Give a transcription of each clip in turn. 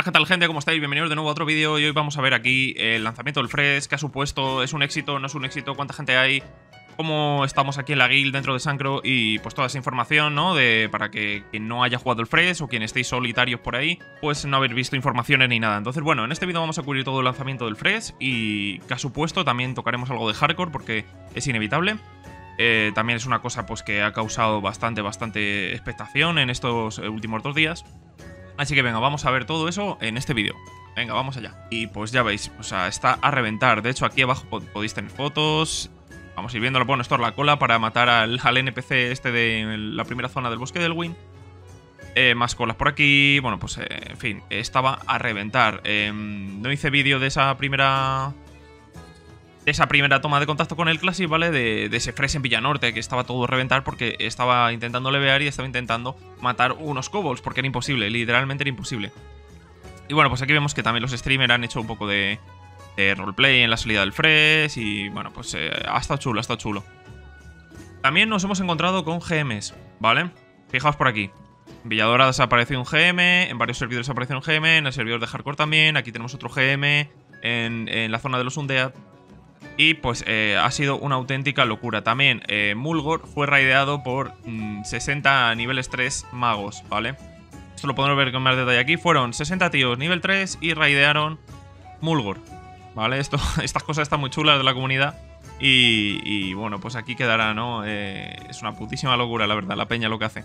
Buenas, ¿qué tal, gente? ¿Cómo estáis? Bienvenidos de nuevo a otro vídeo y hoy vamos a ver aquí el lanzamiento del Fresh, qué ha supuesto, es un éxito, no es un éxito, cuánta gente hay, cómo estamos aquí en la guild dentro de Sancro y pues toda esa información, ¿no? Para que quien no haya jugado el Fresh o quien estéis solitarios por ahí, pues no haber visto informaciones ni nada. Entonces, bueno, en este vídeo vamos a cubrir todo el lanzamiento del Fresh y qué ha supuesto, también tocaremos algo de hardcore porque es inevitable. También es una cosa pues que ha causado bastante expectación en estos últimos 2 días. Así que venga, vamos a ver todo eso en este vídeo. Venga, vamos allá. Y pues ya veis, o sea, está a reventar. De hecho, aquí abajo podéis tener fotos. Vamos a ir viéndolo. Bueno, esto es la cola para matar al NPC este de la primera zona del bosque del Wind. Más colas por aquí. Bueno, pues en fin, estaba a reventar. No hice vídeo de esa primera toma de contacto con el Classic, ¿vale? De ese Fresh en Villanorte, que estaba todo a reventar porque estaba intentando levear y estaba intentando matar unos kobolds, porque era imposible, literalmente era imposible. Y bueno, pues aquí vemos que también los streamers han hecho un poco de roleplay en la salida del Fresh y bueno, pues ha estado chulo, ha estado chulo. También nos hemos encontrado con GMs, ¿vale? Fijaos por aquí. En Villadora desapareció un GM, en varios servidores apareció un GM, en el servidor de Hardcore también, aquí tenemos otro GM, en la zona de los Undead. Y pues ha sido una auténtica locura. También Mulgore fue raideado por 60 niveles 3 magos, ¿vale? Esto lo podemos ver con más detalle aquí. Fueron 60 tíos nivel 3 y raidearon Mulgore, ¿vale? Estas cosas están muy chulas de la comunidad. Y bueno, pues aquí quedará, ¿no? Es una putísima locura, la verdad, la peña lo que hace.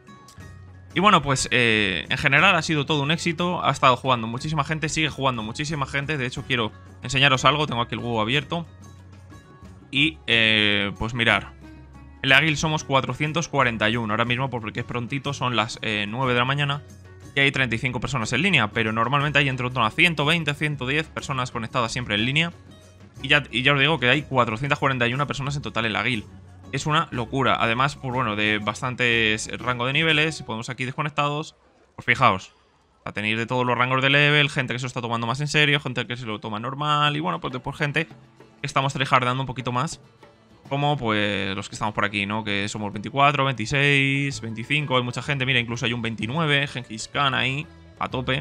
Y bueno, pues en general ha sido todo un éxito. Ha estado jugando muchísima gente, sigue jugando muchísima gente. De hecho, quiero enseñaros algo. Tengo aquí el huevo abierto. Y pues mirar. En la guild somos 441 ahora mismo, porque es prontito, son las 9 de la mañana. Y hay 35 personas en línea, pero normalmente hay entre unas 120, 110 personas conectadas siempre en línea. Y ya os digo que hay 441 personas en total en la guild. Es una locura. Además, pues bueno, de bastantes rango de niveles. Podemos aquí desconectados. Pues fijaos. Tenéis de todos los rangos de level. Gente que se lo está tomando más en serio. Gente que se lo toma normal. Y bueno, pues después gente que estamos tryhardando un poquito más. Como pues los que estamos por aquí, ¿no? Que somos 24, 26, 25. Hay mucha gente. Mira, incluso hay un 29. Genghis Khan ahí. A tope.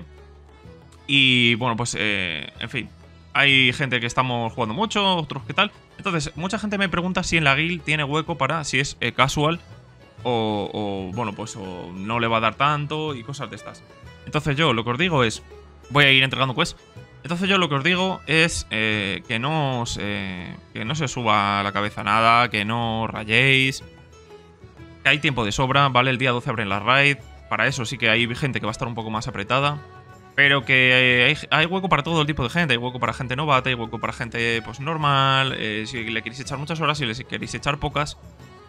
Y bueno, pues en fin. Hay gente que estamos jugando mucho, otros que tal. Entonces, mucha gente me pregunta si en la guild tiene hueco para si es casual o bueno, pues o no le va a dar tanto y cosas de estas. Entonces yo lo que os digo es... Voy a ir entregando quests. Entonces yo lo que os digo es que no se suba a la cabeza nada, que no rayéis. Que hay tiempo de sobra, ¿vale? El día 12 abren las raids. Para eso sí que hay gente que va a estar un poco más apretada. Pero que hay hueco para todo el tipo de gente. Hay hueco para gente novata, hay hueco para gente pues normal. Si le queréis echar muchas horas, si le queréis echar pocas.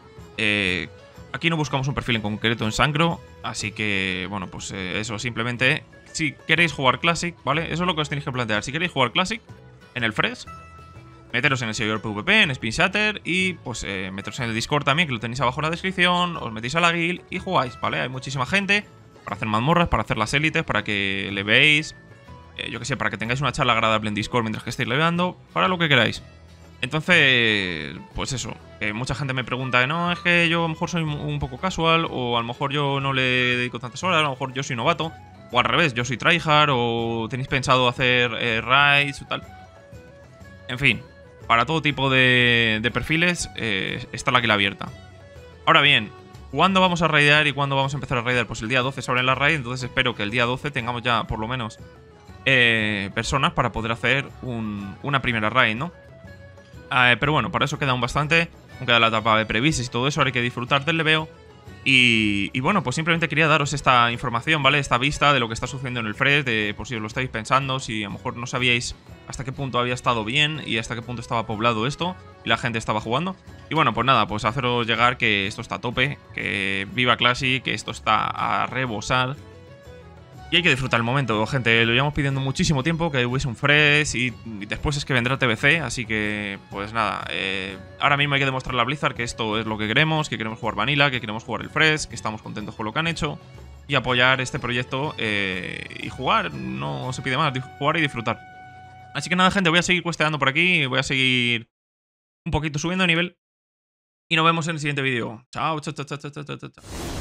Aquí no buscamos un perfil en concreto en Sancro. Así que, bueno, pues eso, simplemente... Si queréis jugar Classic, ¿vale? Eso es lo que os tenéis que plantear. Si queréis jugar Classic en el Fresh, meteros en el servidor PvP, en Spin Shatter. Y pues meteros en el Discord también, que lo tenéis abajo en la descripción. Os metéis a la guild y jugáis, ¿vale? Hay muchísima gente para hacer mazmorras, para hacer las élites, para que le veáis, yo que sé, para que tengáis una charla agradable en Discord mientras que estéis leveando, para lo que queráis. Entonces, pues eso, mucha gente me pregunta, no, es que yo a lo mejor soy un poco casual, o a lo mejor yo no le dedico tantas horas, a lo mejor yo soy novato, o al revés, yo soy tryhard, o tenéis pensado hacer raids o tal. En fin, para todo tipo de perfiles está la guild abierta. Ahora bien, ¿cuándo vamos a raidear y cuándo vamos a empezar a raidear? Pues el día 12 se abren las raids, entonces espero que el día 12 tengamos ya por lo menos personas para poder hacer una primera raid, ¿no? Pero bueno, para eso queda aún bastante. Aún queda la etapa de previses y todo eso, ahora hay que disfrutar del leveo. Y bueno, pues simplemente quería daros esta información, ¿vale? Esta vista de lo que está sucediendo en el Fresh, de por si os lo estáis pensando, si a lo mejor no sabíais hasta qué punto había estado bien y hasta qué punto estaba poblado esto y la gente estaba jugando. Y bueno, pues nada, pues haceros llegar que esto está a tope, que viva Classic, que esto está a rebosar. Y hay que disfrutar el momento, gente. Lo llevamos pidiendo muchísimo tiempo, que hubiese un Fresh y después es que vendrá TBC, así que pues nada. Ahora mismo hay que demostrarle a Blizzard que esto es lo que queremos jugar Vanilla, que queremos jugar el Fresh, que estamos contentos con lo que han hecho y apoyar este proyecto y jugar, no se pide más, jugar y disfrutar. Así que nada, gente, voy a seguir questeando por aquí, voy a seguir un poquito subiendo de nivel y nos vemos en el siguiente vídeo. Chao, chao, chao, chao, chao, chao, chao.